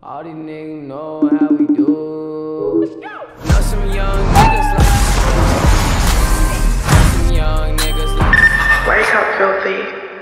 All these niggas know how we do. Know some young niggas like. Some young niggas like. Wake up, filthy.